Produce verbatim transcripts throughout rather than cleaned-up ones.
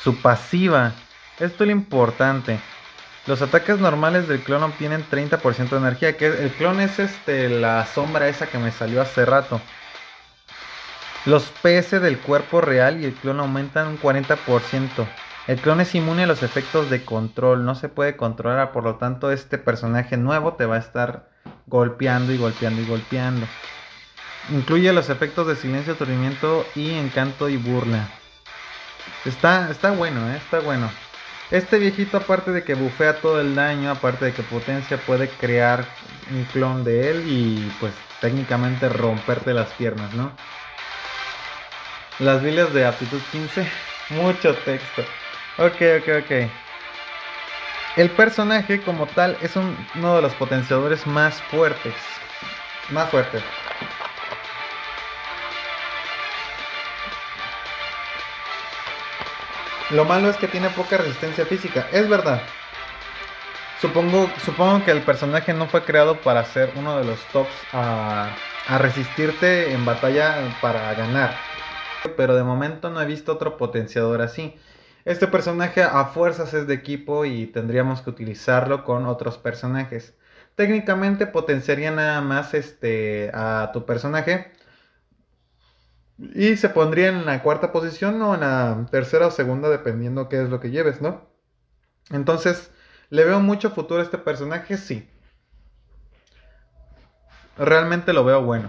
Su pasiva. Esto es lo importante. Los ataques normales del clon obtienen treinta por ciento de energía. Que el clon es este, la sombra esa que me salió hace rato. Los P S del cuerpo real y el clon aumentan un cuarenta por ciento. El clon es inmune a los efectos de control. No se puede controlar. Por lo tanto, este personaje nuevo te va a estar golpeando y golpeando y golpeando. Incluye los efectos de silencio, aturdimiento y encanto y burla. Está, está bueno, ¿eh? Está bueno. Este viejito, aparte de que bufea todo el daño, aparte de que potencia, puede crear un clon de él y pues técnicamente romperte las piernas, ¿no? Las Biblias de aptitud quince. Mucho texto. Ok, ok, ok. El personaje como tal es un, uno de los potenciadores más fuertes. Más fuertes. Lo malo es que tiene poca resistencia física. Es verdad. Supongo, supongo que el personaje no fue creado para ser uno de los tops a, a resistirte en batalla para ganar. Pero de momento no he visto otro potenciador así. Este personaje a fuerzas es de equipo y tendríamos que utilizarlo con otros personajes. Técnicamente potenciaría nada más este, a tu personaje. Y se pondría en la cuarta posición o en la tercera o segunda, dependiendo qué es lo que lleves, ¿no? Entonces, ¿le veo mucho futuro a este personaje? Sí. Realmente lo veo bueno.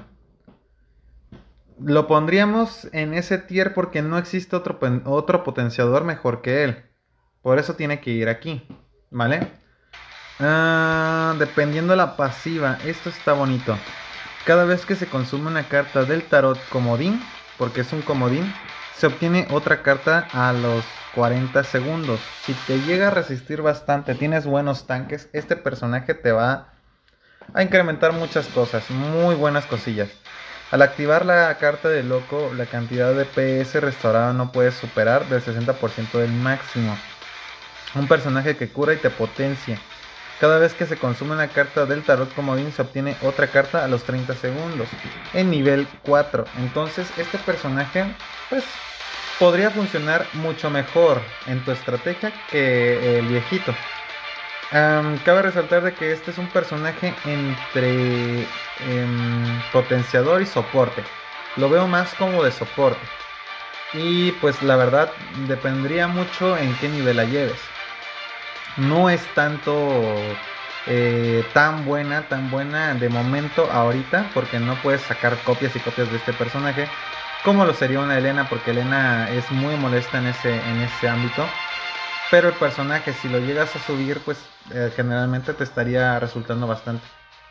Lo pondríamos en ese tier porque no existe otro, otro potenciador mejor que él. Por eso tiene que ir aquí, ¿vale? Uh, dependiendo de la pasiva, esto está bonito. Cada vez que se consume una carta del tarot comodín, porque es un comodín, se obtiene otra carta a los cuarenta segundos. Si te llega a resistir bastante, tienes buenos tanques, este personaje te va a incrementar muchas cosas, muy buenas cosillas. Al activar la carta de loco, la cantidad de P S restaurada no puede superar del sesenta por ciento del máximo. Un personaje que cura y te potencia. Cada vez que se consume una carta del tarot comodín, se obtiene otra carta a los treinta segundos. En nivel cuatro. Entonces este personaje pues podría funcionar mucho mejor en tu estrategia que el viejito. Um, cabe resaltar de que este es un personaje entre um, potenciador y soporte. Lo veo más como de soporte. Y pues la verdad dependería mucho en qué nivel la lleves. No es tanto eh, tan buena, tan buena de momento ahorita, porque no puedes sacar copias y copias de este personaje, como lo sería una Elena, porque Elena es muy molesta en ese, en ese ámbito. Pero el personaje, si lo llegas a subir, pues eh, generalmente te estaría resultando bastante.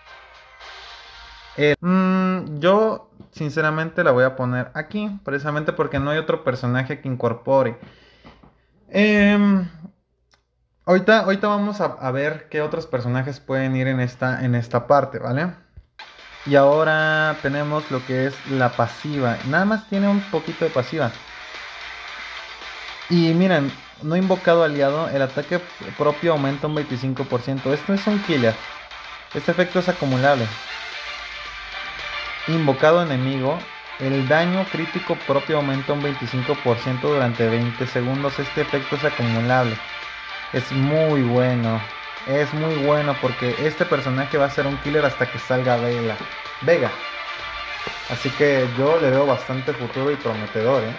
Eh, mmm, yo sinceramente la voy a poner aquí, precisamente porque no hay otro personaje que incorpore. Eh, ahorita, ahorita vamos a, a ver qué otros personajes pueden ir en esta, en esta parte, ¿vale? Y ahora tenemos lo que es la pasiva. Nada más tiene un poquito de pasiva. Y miren, no invocado aliado, el ataque propio aumenta un veinticinco por ciento. Esto es un killer. Este efecto es acumulable. Invocado enemigo, el daño crítico propio aumenta un veinticinco por ciento durante veinte segundos. Este efecto es acumulable. Es muy bueno. Es muy bueno porque este personaje va a ser un killer hasta que salga Vela. Vega. Así que yo le veo bastante futuro y prometedor, ¿eh?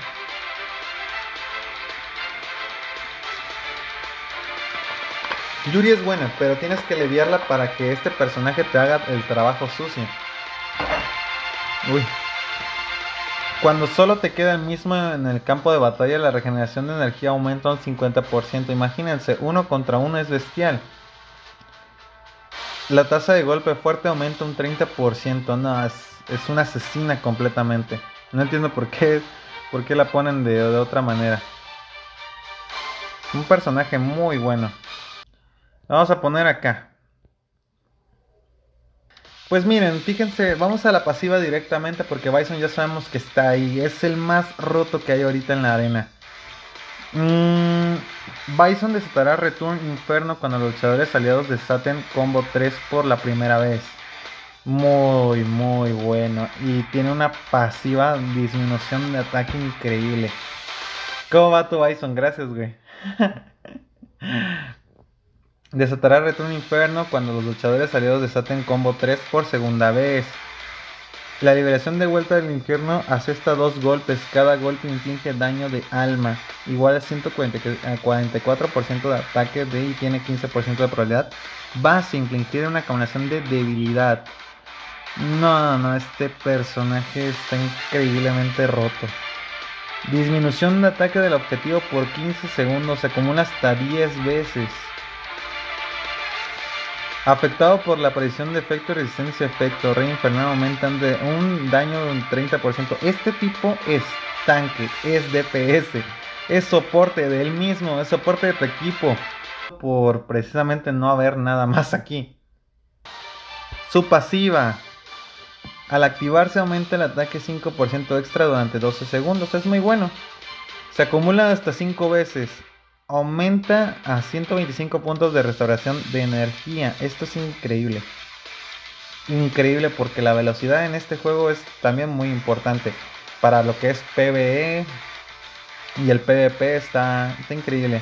Yuri es buena, pero tienes que leviarla para que este personaje te haga el trabajo sucio. Uy. Cuando solo te queda el mismo en el campo de batalla, la regeneración de energía aumenta un cincuenta por ciento. Imagínense, uno contra uno es bestial. La tasa de golpe fuerte aumenta un treinta por ciento. No, es, es una asesina completamente. No entiendo por qué, por qué la ponen de, de otra manera. Un personaje muy bueno. Vamos a poner acá. Pues miren, fíjense, vamos a la pasiva directamente porque Bison ya sabemos que está ahí. Es el más roto que hay ahorita en la arena. Mm, Bison desatará Return Inferno cuando los luchadores aliados desaten combo tres por la primera vez. Muy, muy bueno. Y tiene una pasiva disminución de ataque increíble. ¿Cómo va tu Bison? Gracias, güey. Desatará Retorno Inferno cuando los luchadores aliados desaten combo tres por segunda vez. La liberación de vuelta del infierno asesta dos golpes. Cada golpe inflige daño de alma. Igual a ciento cuarenta y cuatro por ciento de ataque de y tiene quince por ciento de probabilidad base. Infligir una combinación de debilidad. No, no, este personaje está increíblemente roto. Disminución de ataque del objetivo por quince segundos. Se acumula hasta diez veces. Afectado por la aparición de efecto y resistencia a efecto, Rey Infernal aumentan de un daño de un treinta por ciento. Este tipo es tanque, es D P S, es soporte de él mismo, es soporte de tu equipo. Por precisamente no haber nada más aquí. Su pasiva. Al activarse aumenta el ataque cinco por ciento extra durante doce segundos. Es muy bueno. Se acumula hasta cinco veces. Aumenta a ciento veinticinco puntos de restauración de energía. Esto es increíble. Increíble porque la velocidad en este juego es también muy importante. Para lo que es PvE y el PvP está, está increíble.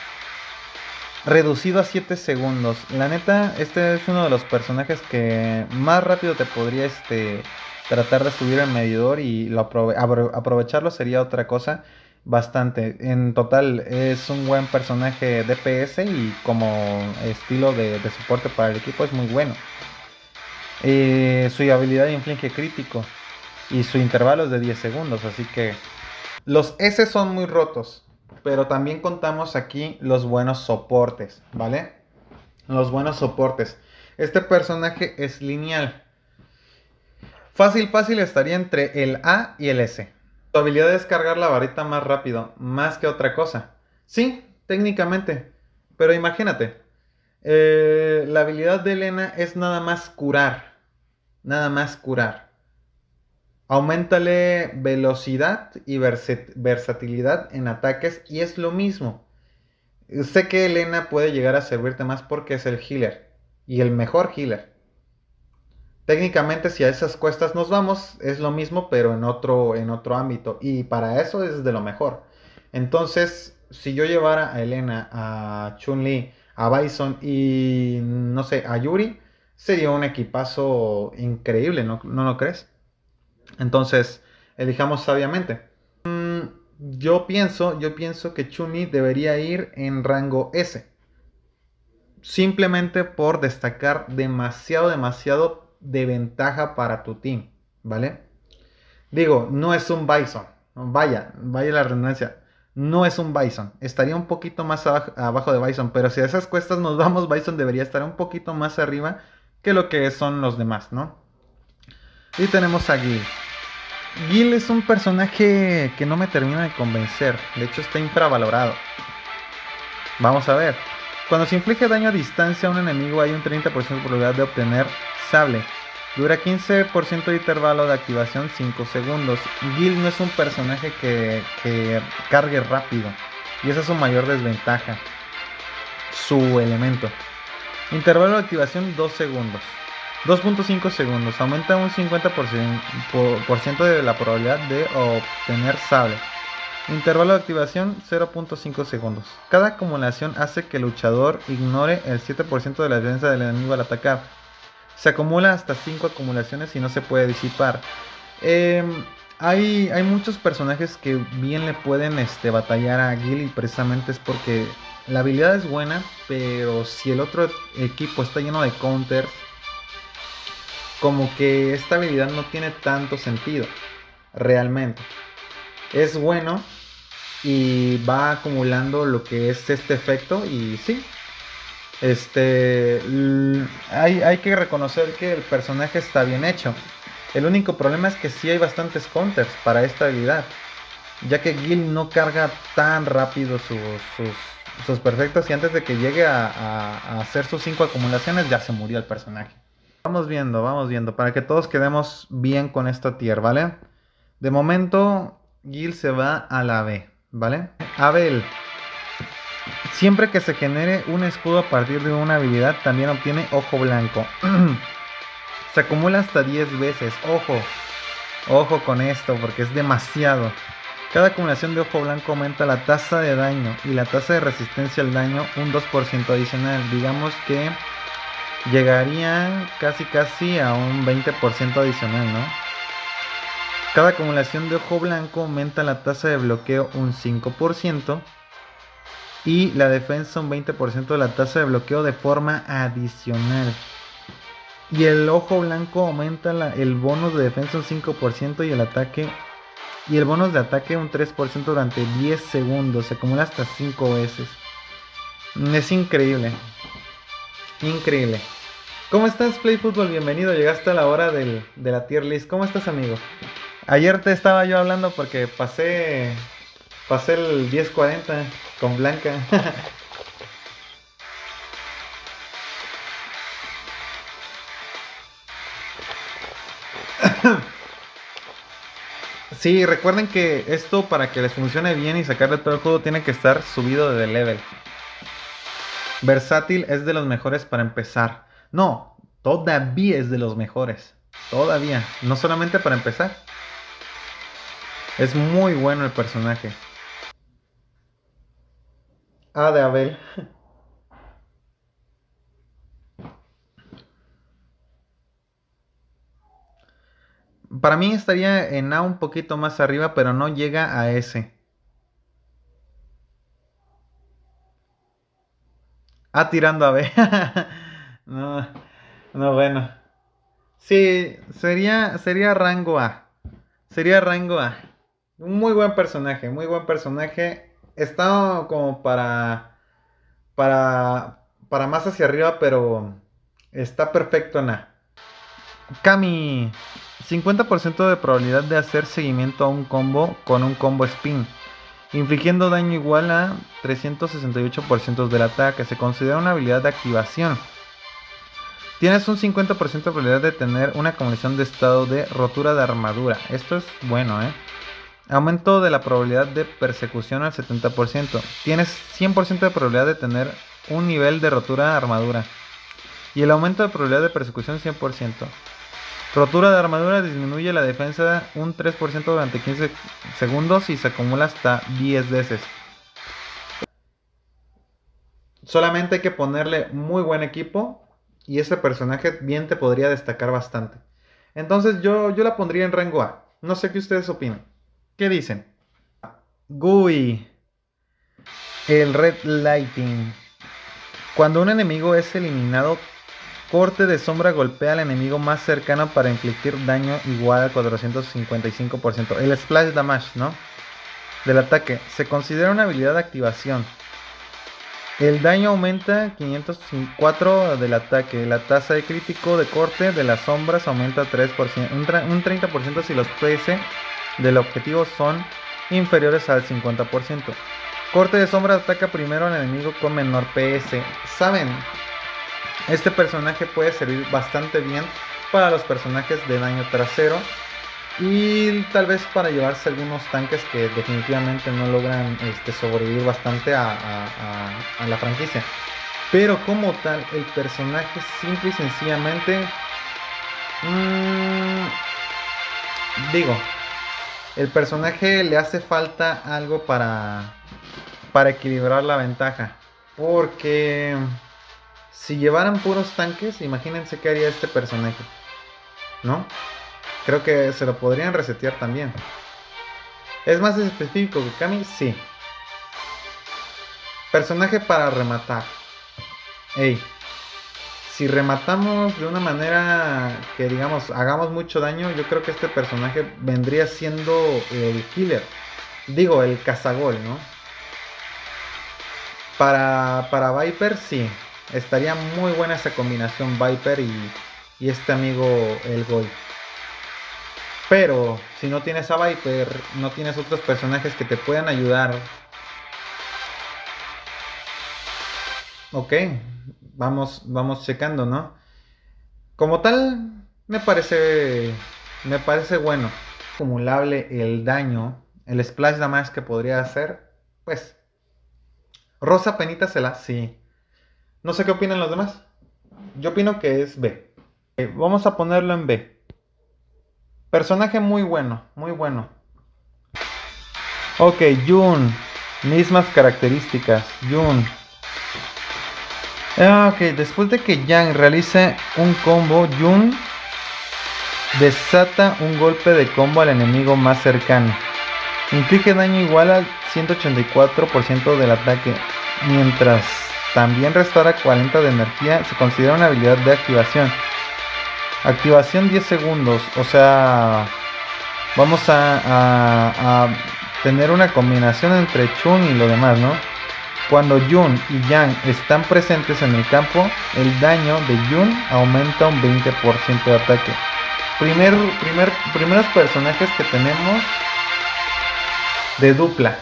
Reducido a siete segundos. La neta, este es uno de los personajes que más rápido te podría este, tratar de subir el medidor. Y lo aprove aprovecharlo sería otra cosa. Bastante. En total es un buen personaje D P S y como estilo de, de soporte para el equipo es muy bueno. Eh, su habilidad inflige crítico y su intervalo es de diez segundos, así que los S son muy rotos, pero también contamos aquí los buenos soportes, ¿vale? Los buenos soportes. Este personaje es lineal. Fácil, fácil estaría entre el A y el S. Su habilidad es cargar la varita más rápido, más que otra cosa. Sí, técnicamente. Pero imagínate. Eh, la habilidad de Elena es nada más curar. Nada más curar. Auméntale velocidad y versatilidad en ataques y es lo mismo. Sé que Elena puede llegar a servirte más porque es el healer. Y el mejor healer. Técnicamente si a esas cuestas nos vamos es lo mismo pero en otro, en otro ámbito y para eso es de lo mejor. Entonces si yo llevara a Elena, a Chun-Li, a Bison y no sé, a Yuri, sería un equipazo increíble, ¿no, no lo crees? Entonces elijamos sabiamente. mm, yo pienso yo pienso que Chun-Li debería ir en rango S, simplemente por destacar demasiado demasiado de ventaja para tu team, ¿vale? Digo, no es un Bison, vaya, vaya la redundancia, no es un Bison, estaría un poquito más abajo, abajo de Bison, pero si a esas cuestas nos vamos, Bison debería estar un poquito más arriba que lo que son los demás, ¿no? Y tenemos a Gil. Gil es un personaje que no me termina de convencer, de hecho está infravalorado. Vamos a ver. Cuando se inflige daño a distancia a un enemigo hay un treinta por ciento de probabilidad de obtener sable. Dura quince por ciento de intervalo de activación, cinco segundos. Gil no es un personaje que, que cargue rápido. Y esa es su mayor desventaja. Su elemento. Intervalo de activación dos segundos. dos punto cinco segundos. Aumenta un cincuenta por ciento de la probabilidad de obtener sable. Intervalo de activación cero punto cinco segundos. Cada acumulación hace que el luchador ignore el siete por ciento de la defensa del enemigo al atacar. Se acumula hasta cinco acumulaciones y no se puede disipar. Eh, hay, hay muchos personajes que bien le pueden este, batallar a Gil y precisamente es porque la habilidad es buena, pero si el otro equipo está lleno de counters, como que esta habilidad no tiene tanto sentido realmente. Es bueno y va acumulando lo que es este efecto y sí, este hay, hay que reconocer que el personaje está bien hecho. El único problema es que sí hay bastantes counters para esta habilidad, ya que Gil no carga tan rápido sus, sus, sus perfectos y antes de que llegue a, a, a hacer sus cinco acumulaciones ya se murió el personaje. Vamos viendo, vamos viendo, para que todos quedemos bien con esta tier, ¿vale? De momento Gil se va a la B, ¿vale? Abel. Siempre que se genere un escudo a partir de una habilidad, también obtiene ojo blanco. Se acumula hasta diez veces. Ojo. Ojo con esto, porque es demasiado. Cada acumulación de ojo blanco aumenta la tasa de daño y la tasa de resistencia al daño un dos por ciento adicional. Digamos que llegaría casi casi a un veinte por ciento adicional, ¿no? Cada acumulación de ojo blanco aumenta la tasa de bloqueo un cinco por ciento y la defensa un veinte por ciento de la tasa de bloqueo de forma adicional. Y el ojo blanco aumenta la, el bonus de defensa un cinco por ciento y el ataque y el bonus de ataque un tres por ciento durante diez segundos. Se acumula hasta cinco veces. Es increíble. Increíble. ¿Cómo estás, Play Football? Bienvenido. Llegaste a la hora del, de la tier list. ¿Cómo estás, amigo? Ayer te estaba yo hablando porque pasé pasé el diez cuarenta con Blanca. Sí, recuerden que esto, para que les funcione bien y sacarle todo el juego, tiene que estar subido de level. Versátil es de los mejores para empezar. No, todavía es de los mejores. Todavía, no solamente para empezar. Es muy bueno el personaje. Ah, de Abel. Para mí estaría en A un poquito más arriba, pero no llega a ese. A tirando a B. No, no, bueno. Sí, sería, sería rango A. Sería rango A. Un muy buen personaje, muy buen personaje. Está como para, para, para más hacia arriba, pero está perfecto en A. Kami. cincuenta por ciento de probabilidad de hacer seguimiento a un combo con un combo spin, infligiendo daño igual a trescientos sesenta y ocho por ciento del ataque. Se considera una habilidad de activación. Tienes un cincuenta por ciento de probabilidad de tener una combinación de estado de rotura de armadura. Esto es bueno, ¿eh? Aumento de la probabilidad de persecución al setenta por ciento. Tienes cien por ciento de probabilidad de tener un nivel de rotura de armadura. Y el aumento de probabilidad de persecución cien por ciento. Rotura de armadura disminuye la defensa un tres por ciento durante quince segundos y se acumula hasta diez veces. Solamente hay que ponerle muy buen equipo y ese personaje bien te podría destacar bastante. Entonces yo, yo la pondría en rango A. No sé qué ustedes opinan. ¿Qué dicen? Gui. El Red Lighting. Cuando un enemigo es eliminado, corte de sombra golpea al enemigo más cercano para infligir daño igual al cuatrocientos cincuenta y cinco por ciento. El Splash Damage, ¿no? Del ataque. Se considera una habilidad de activación. El daño aumenta quinientos cuatro del ataque. La tasa de crítico de corte de las sombras aumenta tres por ciento, un treinta por ciento si los P S del objetivo son inferiores al cincuenta por ciento. Corte de sombra ataca primero al enemigo con menor P S. ¿Saben? Este personaje puede servir bastante bien para los personajes de daño trasero y tal vez para llevarse algunos tanques que definitivamente no logran este, sobrevivir bastante a, a, a, a la franquicia. Pero como tal, el personaje simple y sencillamente... Mmm, digo, el personaje le hace falta algo para, para equilibrar la ventaja. Porque... si llevaran puros tanques, imagínense qué haría este personaje, ¿no? Creo que se lo podrían resetear también. ¿Es más específico que Kami? Sí. Personaje para rematar. Ey, si rematamos de una manera que digamos hagamos mucho daño, yo creo que este personaje vendría siendo el killer. Digo, el cazagol, ¿no? Para, para Viper, sí. Estaría muy buena esa combinación Viper y, y este amigo el Goi. Pero si no tienes a Viper, no tienes otros personajes que te puedan ayudar. Ok, vamos, vamos checando, ¿no? Como tal, me parece, me parece bueno. Acumulable el daño, el splash damage que podría hacer, pues. Rosa penita se la, sí. No sé qué opinan los demás. Yo opino que es B. Eh, vamos a ponerlo en B. Personaje muy bueno, muy bueno. Ok, Jun. Mismas características. Jun. Ok, después de que Yang realice un combo, Jun desata un golpe de combo al enemigo más cercano. Inflige daño igual al ciento ochenta y cuatro por ciento del ataque, mientras también restaura cuarenta de energía. Se considera una habilidad de activación. Activación diez segundos, o sea, vamos a, a, a tener una combinación entre Chun y lo demás, ¿no? Cuando Jun y Yang están presentes en el campo, el daño de Jun aumenta un veinte por ciento de ataque. Primer, primer, primeros personajes que tenemos de dupla.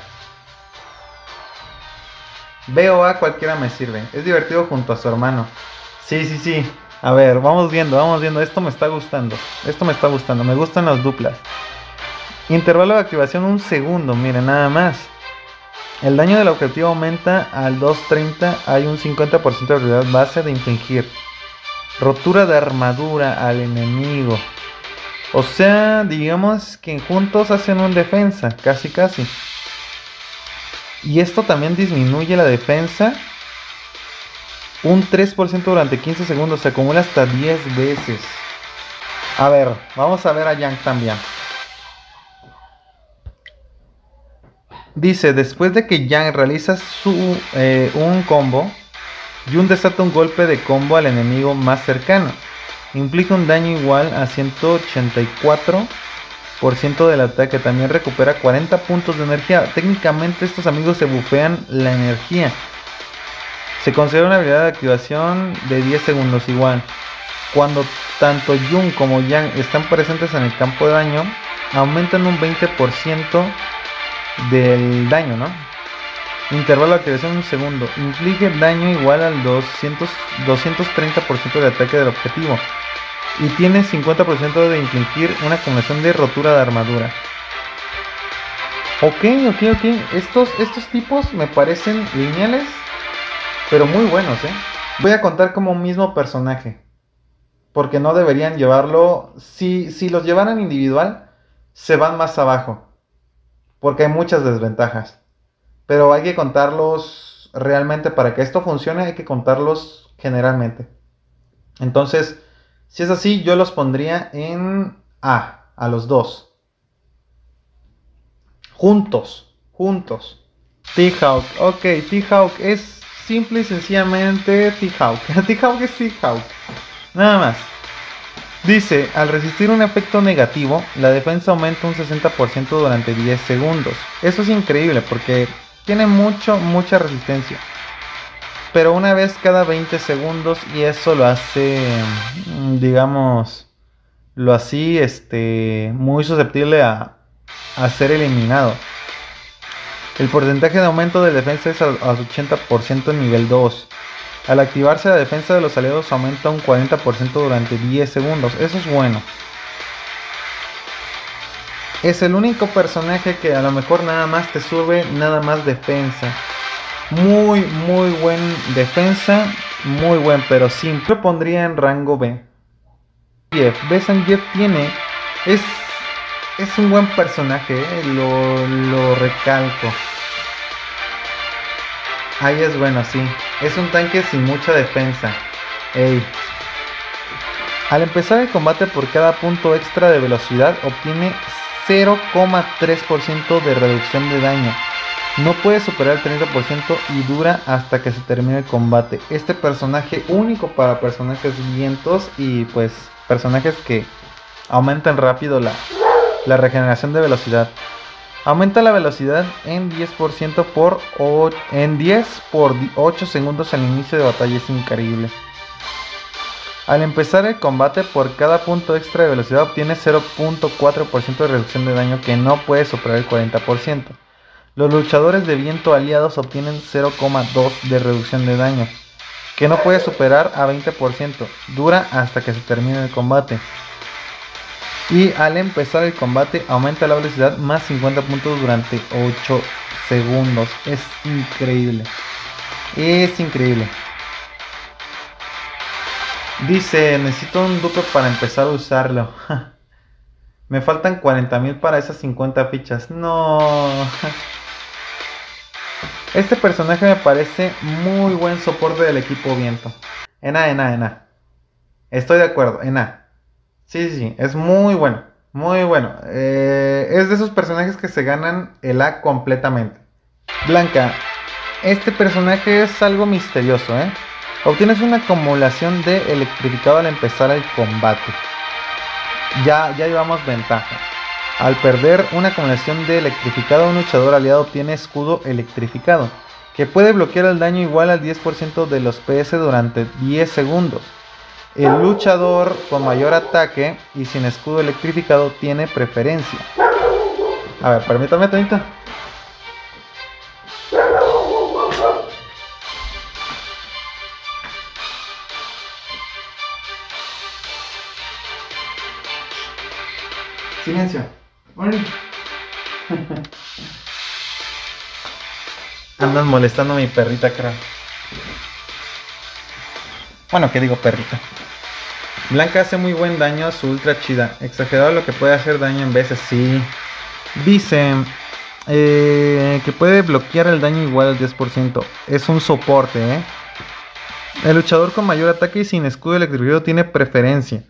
B o A cualquiera me sirve. Es divertido junto a su hermano. Sí, sí, sí. A ver, vamos viendo, vamos viendo. Esto me está gustando. Esto me está gustando. Me gustan las duplas. Intervalo de activación un segundo. Miren, nada más. El daño del objetivo aumenta al doscientos treinta. Hay un cincuenta por ciento de habilidad base de infligir rotura de armadura al enemigo. O sea, digamos que juntos hacen un defensa. Casi, casi. Y esto también disminuye la defensa un tres por ciento durante quince segundos. Se acumula hasta diez veces. A ver, vamos a ver a Yang también. Dice, después de que Yang realiza su, eh, un combo, Jun desata un golpe de combo al enemigo más cercano. Inflige un daño igual a ciento ochenta y cuatro por ciento del ataque. También recupera cuarenta puntos de energía. Técnicamente estos amigos se bufean la energía. Se considera una habilidad de activación de diez segundos igual. Cuando tanto Jun como Yang están presentes en el campo de daño, aumentan un veinte por ciento del daño, ¿no? Intervalo de activación un segundo. Inflige daño igual al doscientos, doscientos treinta por ciento de ataque del objetivo. Y tiene cincuenta por ciento de infligir una combinación de rotura de armadura. Ok, ok, ok. Estos, estos tipos me parecen lineales, pero muy buenos, ¿eh? Voy a contar como un mismo personaje, porque no deberían llevarlo. Si, si los llevaran individual, se van más abajo, porque hay muchas desventajas. Pero hay que contarlos realmente. Para que esto funcione hay que contarlos generalmente. Entonces, si es así, yo los pondría en A, a los dos. Juntos, juntos. T-Hawk, ok, T-Hawk es simple y sencillamente T-Hawk. T-Hawk es T-Hawk, nada más. Dice, al resistir un efecto negativo, la defensa aumenta un sesenta por ciento durante diez segundos. Eso es increíble porque tiene mucho, mucha resistencia. Pero una vez cada veinte segundos, y eso lo hace, digamos, lo así, este, muy susceptible a, a ser eliminado. El porcentaje de aumento de defensa es al ochenta por ciento en nivel dos. Al activarse, la defensa de los aliados aumenta un cuarenta por ciento durante diez segundos. Eso es bueno. Es el único personaje que a lo mejor nada más te sube nada más defensa. Muy, muy buen defensa. Muy buen, pero siempre lo pondría en rango B. Jeff. Jeff tiene... Es, es un buen personaje, ¿eh? lo, lo recalco. Ahí es bueno, sí. Es un tanque sin mucha defensa. Ey. Al empezar el combate, por cada punto extra de velocidad obtiene cero coma tres por ciento de reducción de daño. No puede superar el treinta por ciento y dura hasta que se termine el combate. Este personaje único para personajes vientos y pues personajes que aumentan rápido la, la regeneración de velocidad. Aumenta la velocidad en diez por ciento por, en diez por ocho segundos al inicio de batalla. Es increíble. Al empezar el combate, por cada punto extra de velocidad obtiene cero punto cuatro por ciento de reducción de daño, que no puede superar el cuarenta por ciento. Los luchadores de viento aliados obtienen cero coma dos de reducción de daño, que no puede superar a veinte por ciento. Dura hasta que se termine el combate. Y al empezar el combate aumenta la velocidad más cincuenta puntos durante ocho segundos. Es increíble. Es increíble. Dice, necesito un dupe para empezar a usarlo. Me faltan cuarenta mil para esas cincuenta fichas. No. Este personaje me parece muy buen soporte del equipo viento. Ena, ena, ena. Estoy de acuerdo, ena. Sí, sí, sí, es muy bueno. Muy bueno. Eh, es de esos personajes que se ganan el A completamente. Blanca. Este personaje es algo misterioso, ¿eh? Obtienes una acumulación de electrificado al empezar el combate. Ya, ya llevamos ventaja. Al perder una acumulación de electrificado, un luchador aliado obtiene escudo electrificado, que puede bloquear el daño igual al diez por ciento de los P S durante diez segundos. El luchador con mayor ataque y sin escudo electrificado tiene preferencia. A ver, permítame tantito. Silencio. Andan molestando a mi perrita, creo. Bueno, ¿qué digo perrita? Blanca hace muy buen daño a su ultra chida. Exagerado lo que puede hacer daño en veces, sí. Dice eh, que puede bloquear el daño igual al diez por ciento. Es un soporte, ¿eh? El luchador con mayor ataque y sin escudo electrificado tiene preferencia.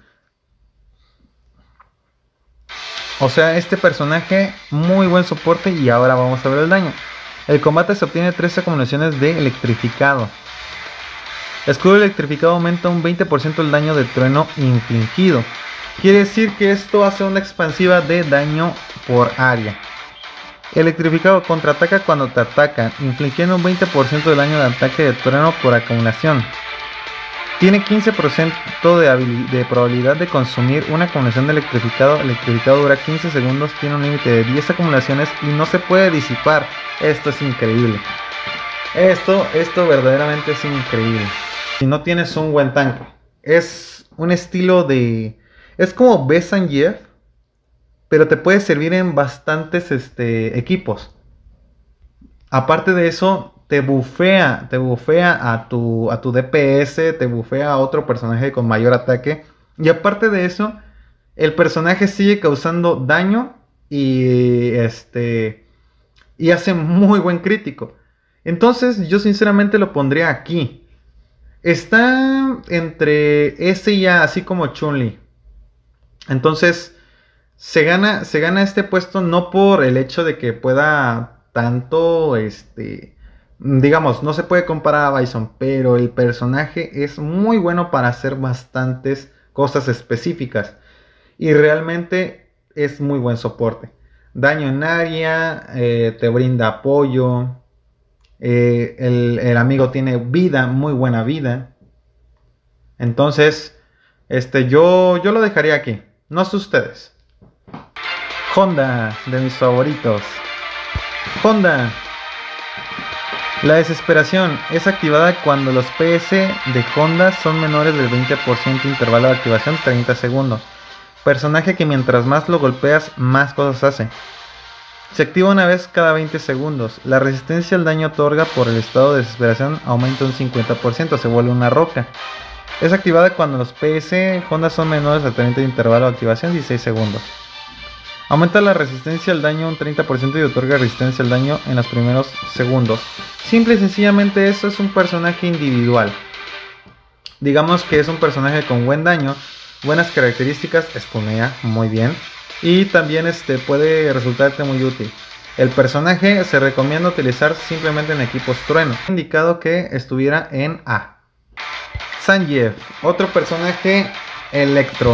O sea, este personaje, muy buen soporte. Y ahora vamos a ver el daño. El combate se obtiene tres acumulaciones de electrificado. Escudo electrificado aumenta un veinte por ciento el daño de trueno infligido. Quiere decir que esto hace una expansiva de daño por área. Electrificado contraataca cuando te atacan, infligiendo un veinte por ciento del daño de ataque de trueno por acumulación. Tiene quince por ciento de, de probabilidad de consumir una acumulación de electrificado. Electrificado dura quince segundos, tiene un límite de diez acumulaciones y no se puede disipar. Esto es increíble. Esto, esto verdaderamente es increíble. Si no tienes un buen tanque, es un estilo de... Es como B. Zangief, pero te puede servir en bastantes este, equipos. Aparte de eso, te bufea, te bufea a tu, a tu D P S, te bufea a otro personaje con mayor ataque. Y aparte de eso, el personaje sigue causando daño y, este, y hace muy buen crítico. Entonces yo sinceramente lo pondría aquí. Está entre S y A, así como Chun-Li. Entonces se gana, se gana este puesto no por el hecho de que pueda tanto, este, digamos, no se puede comparar a Bison, pero el personaje es muy bueno para hacer bastantes cosas específicas. Y realmente es muy buen soporte. Daño en área, eh, te brinda apoyo. Eh, el, el amigo tiene vida, muy buena vida. Entonces, este, yo, yo lo dejaría aquí. No sé ustedes. Honda, de mis favoritos. Honda. La desesperación es activada cuando los P S de Honda son menores del veinte por ciento, intervalo de activación treinta segundos. Personaje que mientras más lo golpeas, más cosas hace. Se activa una vez cada veinte segundos. La resistencia al daño otorga por el estado de desesperación aumenta un cincuenta por ciento, se vuelve una roca. Es activada cuando los P S Honda son menores a treinta de intervalo de activación, dieciséis segundos. Aumenta la resistencia al daño un treinta por ciento y otorga resistencia al daño en los primeros segundos. Simple y sencillamente eso es un personaje individual. Digamos que es un personaje con buen daño, buenas características, stunea muy bien. Y también este, puede resultarte muy útil. El personaje se recomienda utilizar simplemente en equipos trueno. Indicado que estuviera en A. Zangief, otro personaje electro.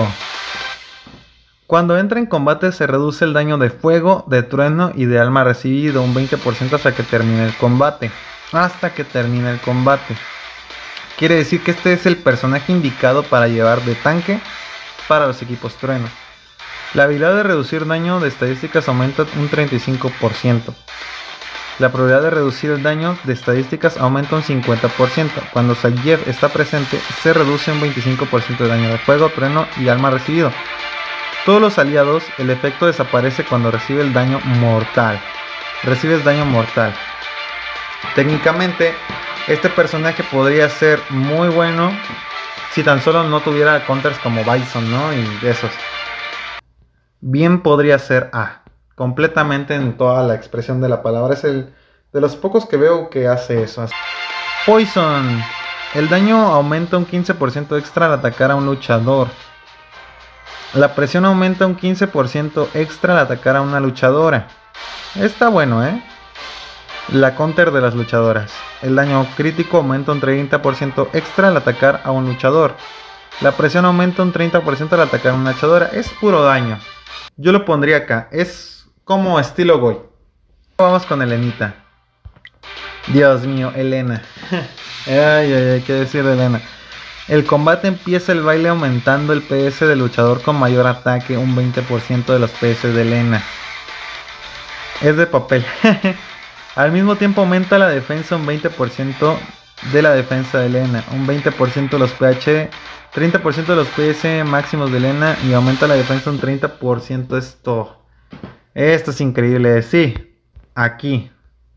Cuando entra en combate se reduce el daño de fuego, de trueno y de alma recibido un veinte por ciento hasta que termine el combate. Hasta que termine el combate. Quiere decir que este es el personaje indicado para llevar de tanque para los equipos trueno. La habilidad de reducir daño de estadísticas aumenta un treinta y cinco por ciento. La probabilidad de reducir el daño de estadísticas aumenta un cincuenta por ciento. Cuando Zangief está presente, se reduce un veinticinco por ciento de daño de fuego, trueno y alma recibido. Todos los aliados, el efecto desaparece cuando recibe el daño mortal. Recibes daño mortal. Técnicamente, este personaje podría ser muy bueno si tan solo no tuviera counters como Bison, ¿no? Y esos. bien podría ser A. Completamente en toda la expresión de la palabra. Es el de los pocos que veo que hace eso. Poison. El daño aumenta un quince por ciento extra al atacar a un luchador. La presión aumenta un quince por ciento extra al atacar a una luchadora. Está bueno, ¿eh? La counter de las luchadoras. El daño crítico aumenta un treinta por ciento extra al atacar a un luchador. La presión aumenta un treinta por ciento al atacar a una luchadora. Es puro daño. Yo lo pondría acá. Es como estilo Goy. Vamos con Elenita. Dios mío, Elena. Ay, ay, ay, qué decir de Elena. El combate empieza el baile aumentando el P S del luchador con mayor ataque, un veinte por ciento de los P S de Elena. Es de papel. Al mismo tiempo aumenta la defensa un veinte por ciento de la defensa de Elena, un veinte por ciento de los P H, treinta por ciento de los P S máximos de Elena y aumenta la defensa un treinta por ciento. Esto, esto es increíble. Sí, aquí.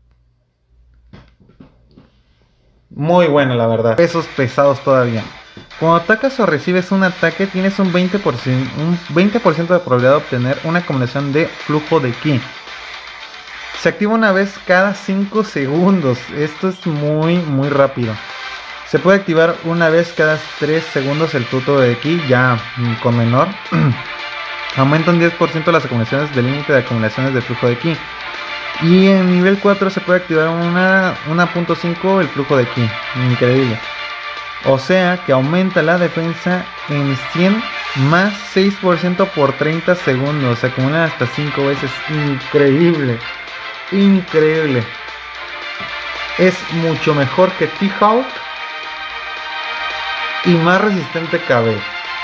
Muy bueno, la verdad. Pesos pesados todavía. Cuando atacas o recibes un ataque, tienes un veinte por ciento, un veinte por ciento de probabilidad de obtener una combinación de flujo de ki. Se activa una vez cada cinco segundos. Esto es muy, muy rápido. Se puede activar una vez cada tres segundos el flujo de ki, ya con menor. Aumenta un diez por ciento las acumulaciones del límite de acumulaciones de flujo de ki. Y en nivel cuatro se puede activar una uno punto cinco el flujo de ki. Increíble. O sea que aumenta la defensa en cien más seis por ciento por treinta segundos. Se acumula hasta cinco veces. Increíble. Increíble. Es mucho mejor que T-Hawk. Y más resistente que A B.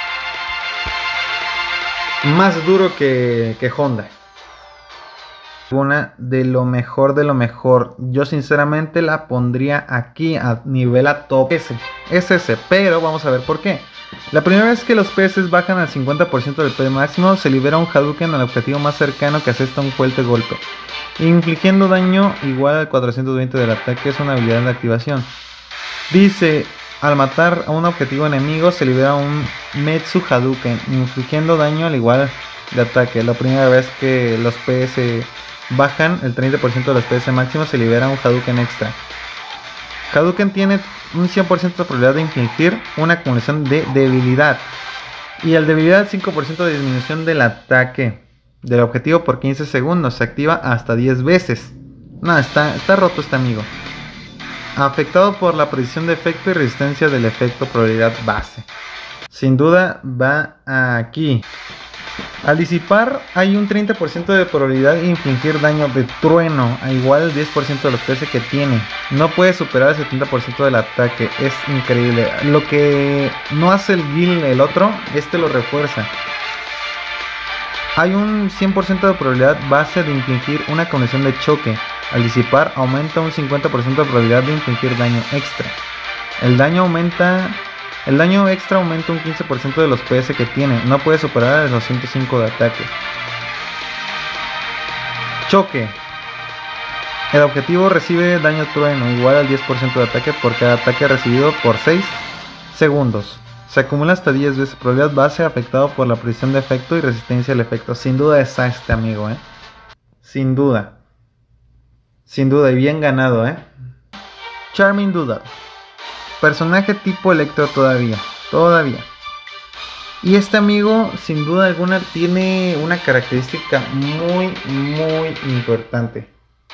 Más duro que, que Honda. Una de lo mejor de lo mejor. Yo sinceramente la pondría aquí a nivel a top S. Es ese, pero vamos a ver por qué. La primera vez que los P S bajan al cincuenta por ciento del P máximo, se libera un Hadouken al objetivo más cercano que asesta un fuerte golpe, infligiendo daño igual al cuatrocientos veinte del ataque. Es una habilidad de activación. Dice, al matar a un objetivo enemigo se libera un Metsu Hadouken, infligiendo daño al igual de ataque. La primera vez que los P S bajan el treinta por ciento de los P S máximos, se libera un Hadouken extra. Hadouken tiene un cien por ciento de probabilidad de infligir una acumulación de debilidad. Y al debilidad cinco por ciento de disminución del ataque del objetivo por quince segundos. Se activa hasta diez veces. No, está, está roto este amigo. Afectado por la precisión de efecto y resistencia del efecto probabilidad base. Sin duda va aquí. Al disipar hay un treinta por ciento de probabilidad de infligir daño de trueno, a igual al diez por ciento de los P S que tiene. No puede superar el setenta por ciento del ataque. Es increíble. Lo que no hace el Gil, el otro, este lo refuerza. Hay un cien por ciento de probabilidad base de infligir una condición de choque. Al disipar aumenta un cincuenta por ciento de probabilidad de infligir daño extra. El daño aumenta... El daño extra aumenta un quince por ciento de los P S que tiene. No puede superar los ciento cinco de ataque. Choque. El objetivo recibe daño trueno igual al diez por ciento de ataque por cada ataque recibido por seis segundos. Se acumula hasta diez veces. Probabilidad base afectado por la precisión de efecto y resistencia al efecto. Sin duda es a este amigo, ¿eh? Sin duda. Sin duda y bien ganado, ¿eh? Charming Doodle. Personaje tipo Electro todavía, todavía. Y este amigo, sin duda alguna, tiene una característica muy, muy importante.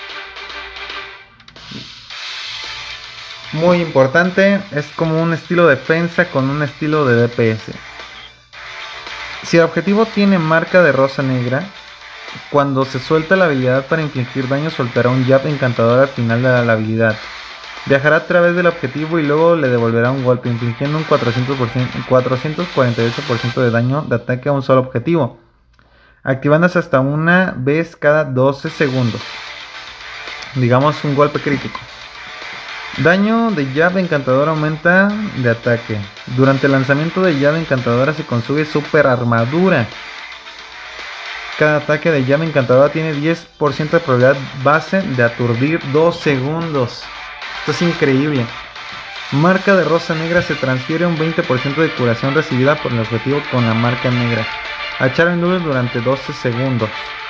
Muy importante, es como un estilo de defensa con un estilo de D P S. Si el objetivo tiene marca de rosa negra, cuando se suelta la habilidad para infligir daño, soltará un jab encantador al final de la habilidad. Viajará a través del objetivo y luego le devolverá un golpe, infligiendo un cuatrocientos por ciento, cuatrocientos cuarenta y ocho por ciento de daño de ataque a un solo objetivo, activándose hasta una vez cada doce segundos. Digamos un golpe crítico. Daño de llave encantadora aumenta de ataque. Durante el lanzamiento de llave encantadora se consigue super armadura. Cada ataque de llave encantadora tiene diez por ciento de probabilidad base de aturdir dos segundos. Esto es increíble. Marca de rosa negra se transfiere un veinte por ciento de curación recibida por el objetivo con la marca negra. A Charo Indulge durante doce segundos.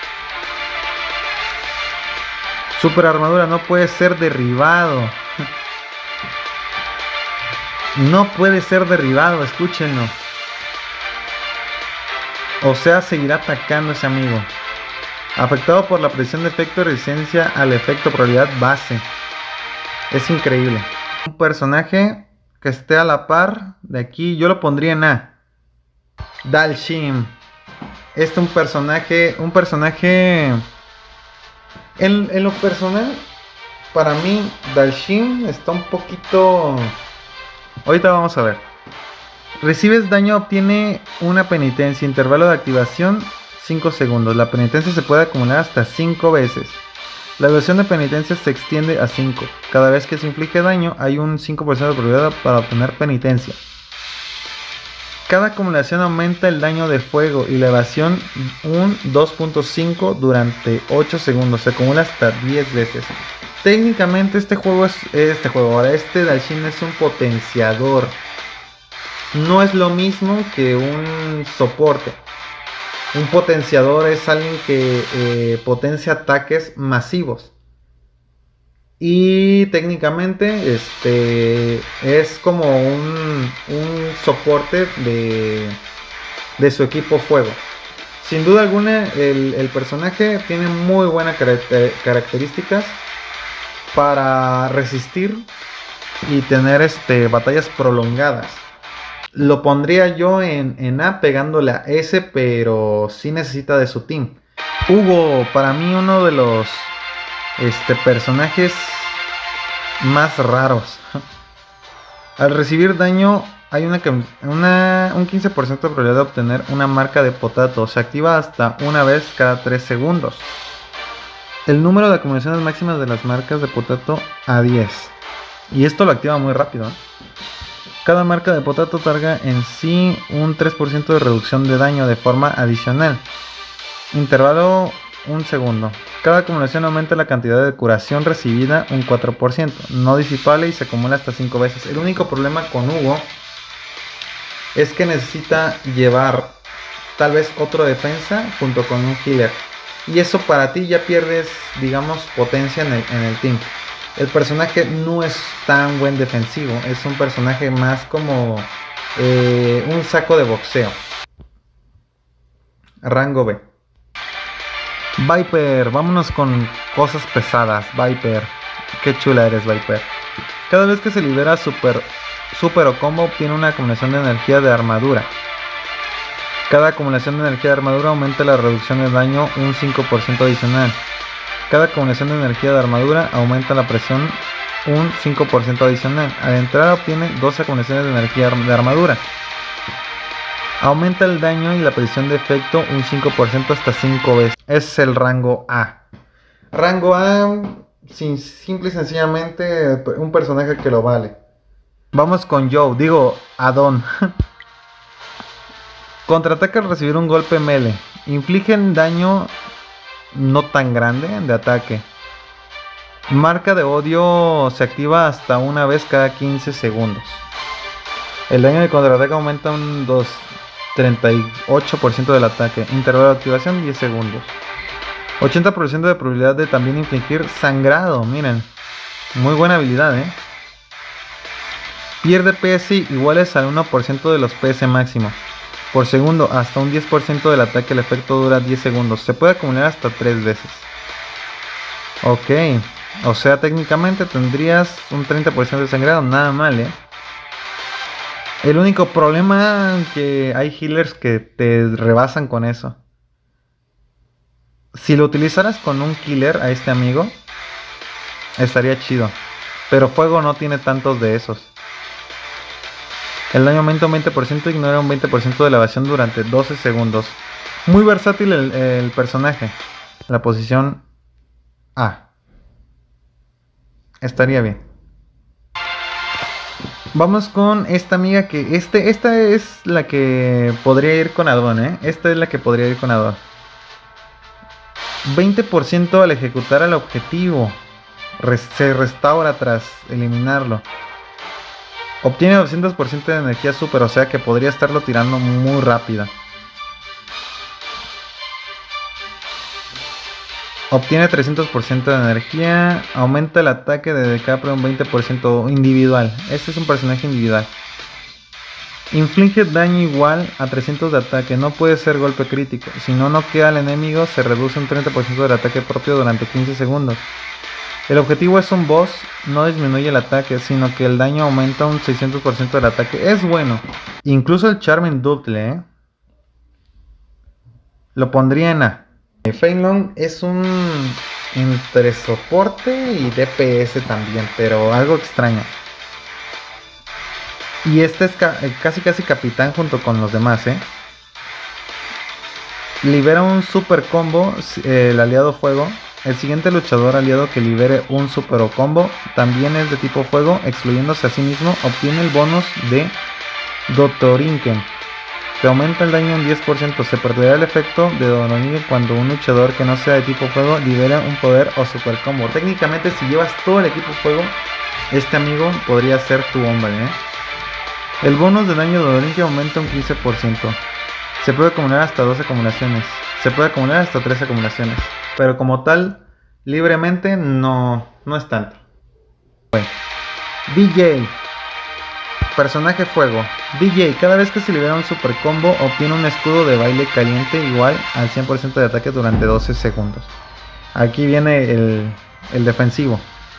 Super armadura, no puede ser derribado. No puede ser derribado, escúchenlo. O sea, seguirá atacando ese amigo. Afectado por la presión de efecto, resistencia al efecto, probabilidad base. Es increíble. Un personaje que esté a la par de aquí, yo lo pondría en A. Dhalsim. Este es un personaje, un personaje... En, en lo personal, para mí, Dhalsim está un poquito... Ahorita vamos a ver. Recibes daño, obtiene una penitencia, intervalo de activación cinco segundos. La penitencia se puede acumular hasta cinco veces. La duración de penitencia se extiende a cinco. Cada vez que se inflige daño hay un cinco por ciento de probabilidad para obtener penitencia. Cada acumulación aumenta el daño de fuego y la evasión un dos punto cinco durante ocho segundos. Se acumula hasta diez veces. Técnicamente este juego es este juego, ahora este Dhalsim es un potenciador. No es lo mismo que un soporte. Un potenciador es alguien que eh, potencia ataques masivos. Y técnicamente este es como un, un soporte de, de su equipo fuego. Sin duda alguna el, el personaje tiene muy buenas caracter, características para resistir y tener este, batallas prolongadas. Lo pondría yo en, en A pegándole a S, pero sí necesita de su team. Hugo, para mí uno de los este, personajes más raros. Al recibir daño hay una, una, un quince por ciento de probabilidad de obtener una marca de potato. Se activa hasta una vez cada tres segundos. El número de acumulaciones máximas de las marcas de potato a diez. Y esto lo activa muy rápido, ¿eh? Cada marca de potato targa en sí un tres por ciento de reducción de daño de forma adicional. Intervalo un segundo. Cada acumulación aumenta la cantidad de curación recibida un cuatro por ciento. No disipable y se acumula hasta cinco veces. El único problema con Hugo es que necesita llevar tal vez otro defensa junto con un healer. Y eso para ti ya pierdes, digamos, potencia en el, en el team. El personaje no es tan buen defensivo, es un personaje más como eh, un saco de boxeo. Rango B. Viper, vámonos con cosas pesadas. Viper, qué chula eres, Viper. Cada vez que se libera super, super o combo obtiene una acumulación de energía de armadura. Cada acumulación de energía de armadura aumenta la reducción de daño un cinco por ciento adicional. Cada acumulación de energía de armadura aumenta la presión un cinco por ciento adicional. Al entrar obtiene dos acumulaciones de energía de armadura. Aumenta el daño y la presión de efecto un cinco por ciento hasta cinco veces. Es el rango A. Rango A, sin, simple y sencillamente un personaje que lo vale. Vamos con Joe, digo Adon. Contraataca al recibir un golpe melee. Infligen daño no tan grande de ataque. Marca de odio se activa hasta una vez cada quince segundos. El daño de contraataque aumenta un treinta y ocho por ciento del ataque. Intervalo de activación diez segundos. ochenta por ciento de probabilidad de también infligir sangrado. Miren, muy buena habilidad, ¿eh? Pierde P S iguales al uno por ciento de los P S máximo por segundo, hasta un diez por ciento del ataque. El efecto dura diez segundos. Se puede acumular hasta tres veces. Ok, o sea, técnicamente tendrías un treinta por ciento de sangrado. Nada mal, ¿eh? El único problema es que hay healers que te rebasan con eso. Si lo utilizaras con un killer a este amigo, estaría chido. Pero fuego no tiene tantos de esos. El daño aumenta un veinte por ciento, ignora un veinte por ciento de la evasión durante doce segundos. Muy versátil el, el personaje. La posición A. Estaría bien. Vamos con esta amiga que... Este, esta es la que podría ir con Adon, ¿eh? Esta es la que podría ir con Adon. veinte por ciento al ejecutar el objetivo. Se restaura tras eliminarlo. Obtiene doscientos por ciento de energía super, o sea que podría estarlo tirando muy rápida. Obtiene trescientos por ciento de energía. Aumenta el ataque de Decapre un veinte por ciento individual. Este es un personaje individual. Inflige daño igual a trescientos de ataque. No puede ser golpe crítico. Si no noquea al enemigo, se reduce un treinta por ciento del ataque propio durante quince segundos. El objetivo es un boss. No disminuye el ataque, sino que el daño aumenta un seiscientos por ciento del ataque. Es bueno. Incluso el Charming Double, ¿eh? Lo pondría en A. Fei Long es un entre soporte y D P S también, pero algo extraño. Y este es ca casi casi capitán junto con los demás, ¿eh? Libera un super combo, eh, el aliado fuego. El siguiente luchador aliado que libere un super o combo también es de tipo fuego, excluyéndose a sí mismo, obtiene el bonus de Dotorinken, que aumenta el daño un diez por ciento. Se perderá el efecto de Dotorinken cuando un luchador que no sea de tipo fuego libera un poder o super combo. Técnicamente, si llevas todo el equipo fuego, este amigo podría ser tu hombre, ¿eh? El bonus de daño de Dotorinken aumenta un quince por ciento. Se puede acumular hasta dos acumulaciones. Se puede acumular hasta tres acumulaciones. Pero como tal, libremente no, no es tanto. Bueno. D J. Personaje fuego. D J, cada vez que se libera un super combo, obtiene un escudo de baile caliente igual al cien por ciento de ataque durante doce segundos. Aquí viene el, el defensivo.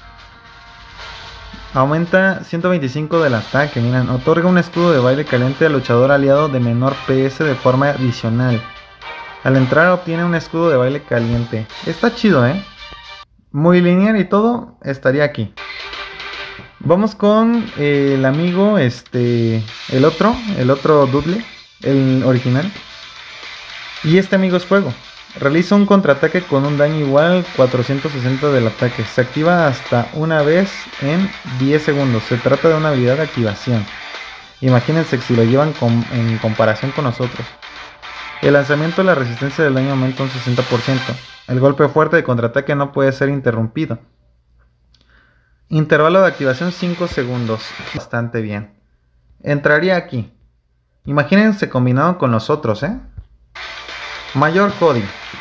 Aumenta ciento veinticinco del ataque. Miren, otorga un escudo de baile caliente al luchador aliado de menor P S de forma adicional. Al entrar obtiene un escudo de baile caliente. Está chido, ¿eh? Muy lineal y todo, estaría aquí. Vamos con eh, el amigo, este, el otro, el otro Dudley, el original. Y este amigo es fuego. Realiza un contraataque con un daño igual cuatrocientos sesenta del ataque. Se activa hasta una vez en diez segundos. Se trata de una habilidad de activación. Imagínense si lo llevan con, en comparación con nosotros. El lanzamiento de la resistencia del daño aumenta un sesenta por ciento. El golpe fuerte de contraataque no puede ser interrumpido. Intervalo de activación cinco segundos. Bastante bien. Entraría aquí. Imagínense combinado con los otros, ¿eh? Mayor Cody.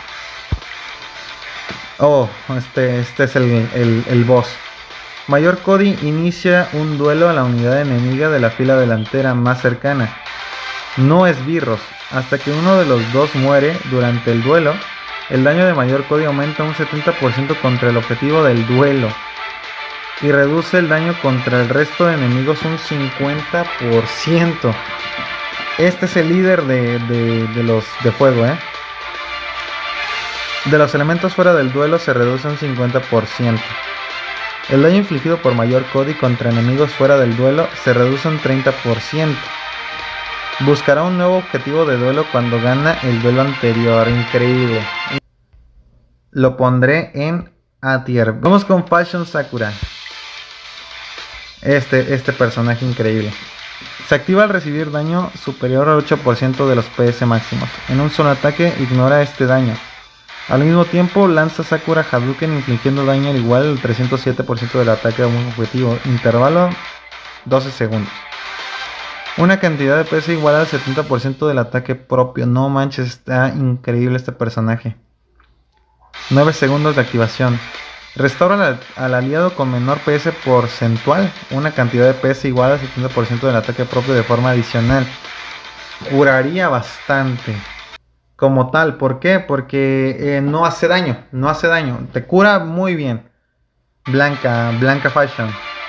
Oh, este, este es el, el, el boss. Mayor Cody inicia un duelo a la unidad enemiga de la fila delantera más cercana. No esbirros. Hasta que uno de los dos muere durante el duelo, el daño de Mayor Cody aumenta un setenta por ciento contra el objetivo del duelo. Y reduce el daño contra el resto de enemigos un cincuenta por ciento. Este es el líder de, de, de los de fuego, ¿eh? De los elementos fuera del duelo se reduce un cincuenta por ciento. El daño infligido por Mayor Cody contra enemigos fuera del duelo se reduce un treinta por ciento. Buscará un nuevo objetivo de duelo cuando gana el duelo anterior. Increíble. Lo pondré en A tier. Vamos con Fashion Sakura. Este, este personaje increíble. Se activa al recibir daño superior al ocho por ciento de los P S máximos. En un solo ataque ignora este daño. Al mismo tiempo lanza Sakura Hadouken infligiendo daño al igual al trescientos siete por ciento del ataque a un objetivo. Intervalo doce segundos. Una cantidad de P S igual al setenta por ciento del ataque propio. No manches, está increíble este personaje. nueve segundos de activación. Restaura al, al aliado con menor P S porcentual. Una cantidad de P S igual al setenta por ciento del ataque propio de forma adicional. Curaría bastante. Como tal, ¿por qué? Porque eh, no hace daño. No hace daño. Te cura muy bien. Blanca, Blanca Fashion.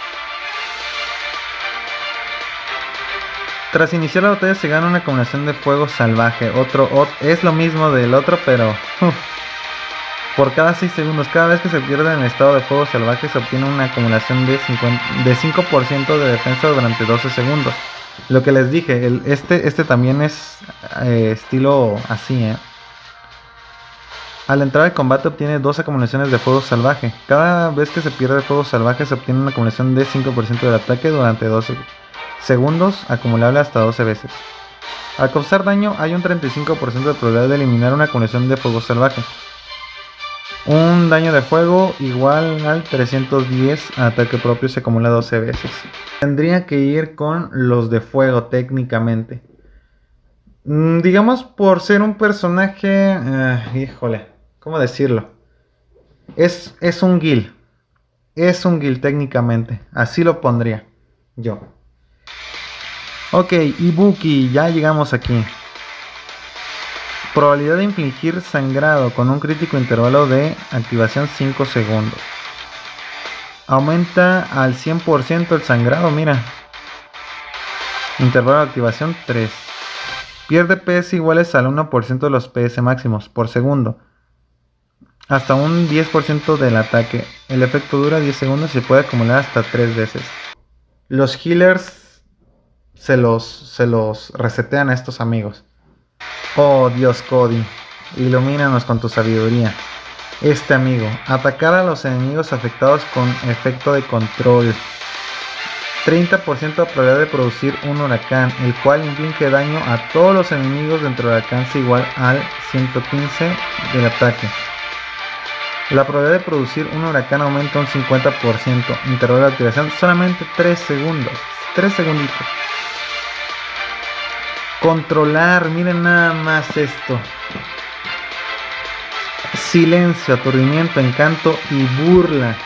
Tras iniciar la batalla se gana una combinación de fuego salvaje. Otro, ot, es lo mismo del otro, pero uh, por cada seis segundos, cada vez que se pierde en el estado de fuego salvaje se obtiene una acumulación de, cincuenta, de cinco por ciento de defensa durante doce segundos. Lo que les dije, el, este, este también es eh, estilo así, ¿eh? Al entrar al combate obtiene dos acumulaciones de fuego salvaje. Cada vez que se pierde fuego salvaje se obtiene una acumulación de cinco por ciento del ataque durante doce segundos, acumulable hasta doce veces. Al causar daño hay un treinta y cinco por ciento de probabilidad de eliminar una acumulación de fuego salvaje. Un daño de fuego igual al trescientos diez a ataque propio se acumula doce veces. Tendría que ir con los de fuego técnicamente. Mm, digamos por ser un personaje... Uh, híjole, ¿cómo decirlo? Es, es un Gil. Es un Gil técnicamente. Así lo pondría yo. Ok, Ibuki, ya llegamos aquí. Probabilidad de infligir sangrado con un crítico intervalo de activación cinco segundos. Aumenta al cien por ciento el sangrado, mira. Intervalo de activación tres. Pierde P S iguales al uno por ciento de los P S máximos por segundo. Hasta un diez por ciento del ataque. El efecto dura diez segundos y se puede acumular hasta tres veces. Los healers se los, se los resetean a estos amigos. Oh Dios, Cody, ilumínanos con tu sabiduría. Este amigo, atacar a los enemigos afectados con efecto de control. treinta por ciento de probabilidad de producir un huracán, el cual inflige daño a todos los enemigos dentro del alcance igual al ciento quince del ataque. La probabilidad de producir un huracán aumenta un cincuenta por ciento. Intervalo de activación solamente tres segundos. tres segunditos. Controlar, miren nada más esto. Silencio, aturdimiento, encanto y burla.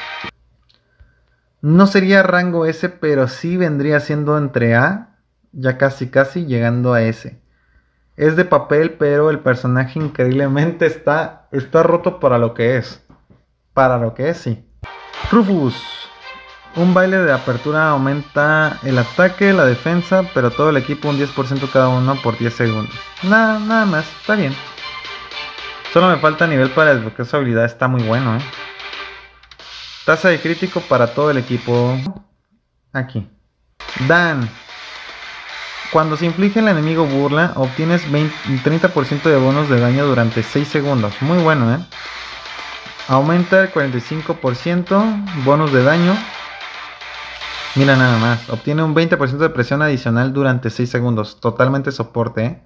No sería rango S, pero sí vendría siendo entre A, ya casi casi llegando a S. Es de papel, pero el personaje increíblemente está, está roto para lo que es. Para lo que es, sí. Rufus. Un baile de apertura aumenta el ataque, la defensa, pero todo el equipo un diez por ciento cada uno por diez segundos. Nada, nada más, está bien. Solo me falta nivel para desbloquear su habilidad, está muy bueno, ¿eh? Tasa de crítico para todo el equipo. Aquí. Dan. Cuando se inflige el enemigo burla, obtienes veinte, treinta por ciento de bonus de daño durante seis segundos. Muy bueno, ¿eh? Aumenta el cuarenta y cinco por ciento bonus de daño. Mira nada más. Obtiene un veinte por ciento de presión adicional durante seis segundos. Totalmente soporte, ¿eh?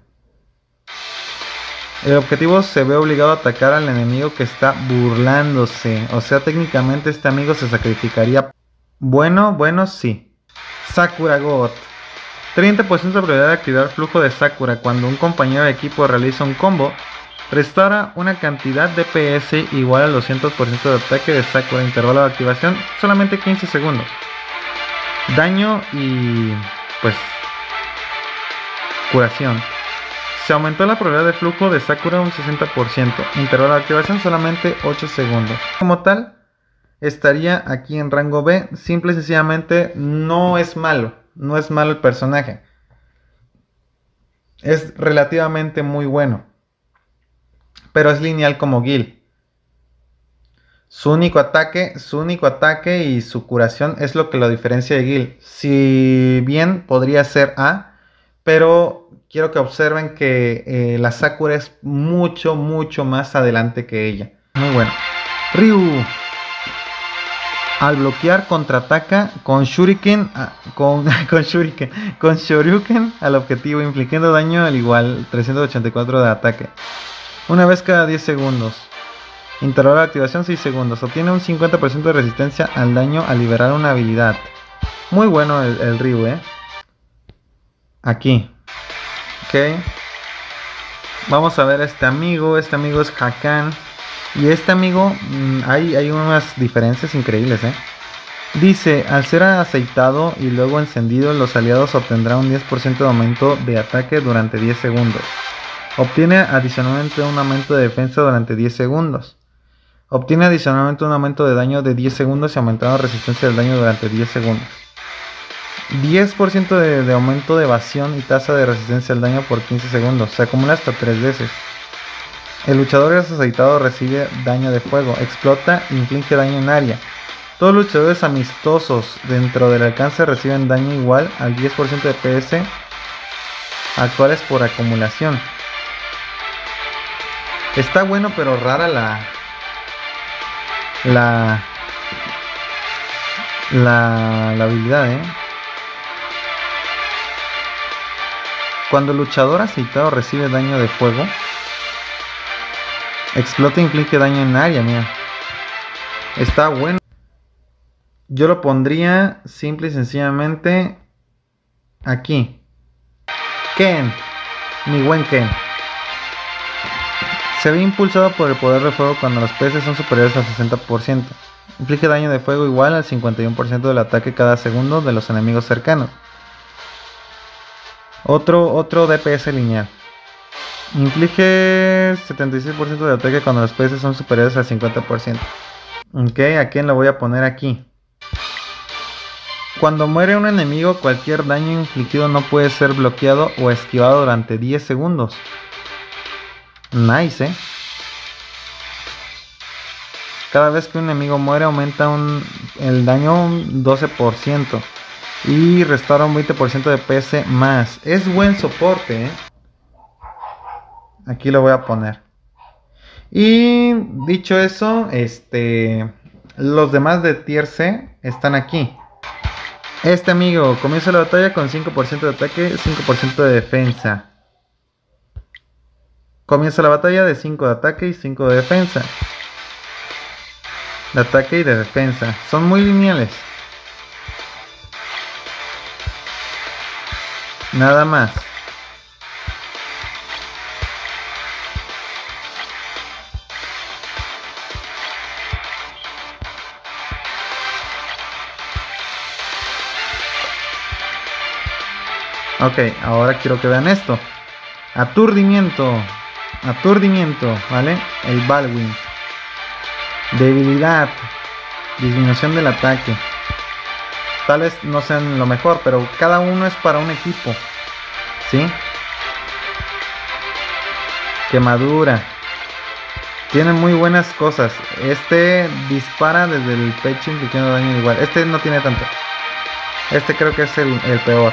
El objetivo se ve obligado a atacar al enemigo que está burlándose. O sea, técnicamente este amigo se sacrificaría. Bueno, bueno, sí. Sakura God. treinta por ciento de probabilidad de activar flujo de Sakura cuando un compañero de equipo realiza un combo. Restaura una cantidad de P S igual al doscientos por ciento de ataque de Sakura. Intervalo de activación solamente quince segundos. Daño y pues curación. Se aumentó la probabilidad de flujo de Sakura un sesenta por ciento. Intervalo de activación solamente ocho segundos. Como tal, estaría aquí en rango B. Simple y sencillamente no es malo. No es malo el personaje. Es relativamente muy bueno. Pero es lineal como Gil. Su único ataque, su único ataque y su curación es lo que lo diferencia de Gil. Si bien podría ser A, pero quiero que observen que eh, la Sakura es mucho, mucho más adelante que ella. Muy bueno. Ryu. Al bloquear contraataca con Shuriken, con, con Shuriken, con Shoryuken al objetivo, infligiendo daño al igual trescientos ochenta y cuatro de ataque. Una vez cada diez segundos. Intervalo de activación seis segundos. Obtiene un cincuenta por ciento de resistencia al daño al liberar una habilidad. Muy bueno el, el Ryu, eh. Aquí. Ok. Vamos a ver a este amigo. Este amigo es Hakan. Y este amigo, mmm, hay, hay unas diferencias increíbles, eh. Dice, al ser aceitado y luego encendido, los aliados obtendrán un diez por ciento de aumento de ataque durante diez segundos. Obtiene adicionalmente un aumento de defensa durante diez segundos. Obtiene adicionalmente un aumento de daño de diez segundos y aumentando resistencia del daño durante diez segundos. diez por ciento de, de aumento de evasión y tasa de resistencia al daño por quince segundos. Se acumula hasta tres veces. El luchador es aceitado, recibe daño de fuego. Explota e inflige daño en área. Todos los luchadores amistosos dentro del alcance reciben daño igual al diez por ciento de P S actuales por acumulación. Está bueno, pero rara la la la, la habilidad, ¿eh? Cuando el luchador aceitado recibe daño de fuego, explota e inflige daño en área, mira. Está bueno. Yo lo pondría simple y sencillamente aquí. Ken, mi buen Ken. Se ve impulsado por el poder de fuego cuando los P S son superiores al sesenta por ciento. Inflige daño de fuego igual al cincuenta y uno por ciento del ataque cada segundo de los enemigos cercanos. Otro, otro D P S lineal. Inflige setenta y seis por ciento de ataque cuando los P S son superiores al cincuenta por ciento. Ok, ¿a quién lo voy a poner aquí? Cuando muere un enemigo, cualquier daño infligido no puede ser bloqueado o esquivado durante diez segundos. Nice, eh. Cada vez que un enemigo muere aumenta un, el daño un doce por ciento y restaura un veinte por ciento de P S más. Es buen soporte, eh. Aquí lo voy a poner. Y dicho eso, este, los demás de tier C están aquí. Este amigo comienza la batalla con cinco por ciento de ataque, cinco por ciento de defensa. Comienza la batalla de cinco de ataque y cinco de defensa. De ataque y de defensa. Son muy lineales. Nada más. Ok, ahora quiero que vean esto. Aturdimiento. Aturdimiento, ¿vale? El Baldwin. Debilidad. Disminución del ataque. Tal vez no sean lo mejor, pero cada uno es para un equipo. ¿Sí? Quemadura. Tiene muy buenas cosas. Este dispara desde el pecho infligiendo daño igual. Este no tiene tanto. Este creo que es el, el peor.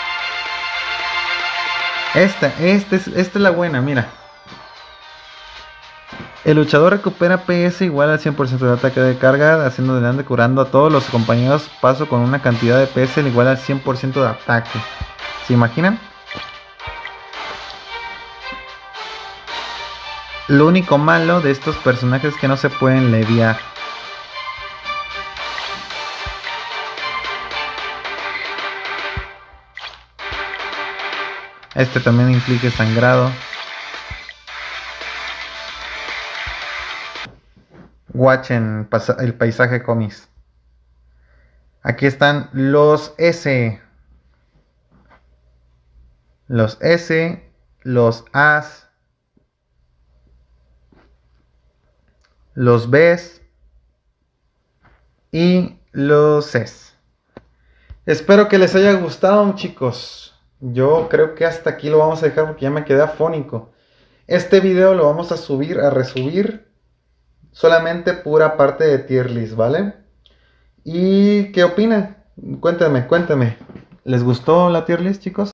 Esta, este es, esta es la buena, mira. El luchador recupera P S igual al cien por ciento de ataque de carga, haciendo adelante curando a todos los compañeros paso con una cantidad de P S igual al cien por ciento de ataque. ¿Se imaginan? Lo único malo de estos personajes es que no se pueden leviar. Este también inflige sangrado. Watchen el paisaje cómics. Aquí están los S. Los S. Los As. Los Bs. Y los Cs. Espero que les haya gustado, chicos. Yo creo que hasta aquí lo vamos a dejar porque ya me quedé afónico. Este video lo vamos a subir, a resubir. Solamente pura parte de tier list, ¿vale? ¿Y qué opinan? Cuéntame, cuéntame. ¿Les gustó la tier list, chicos?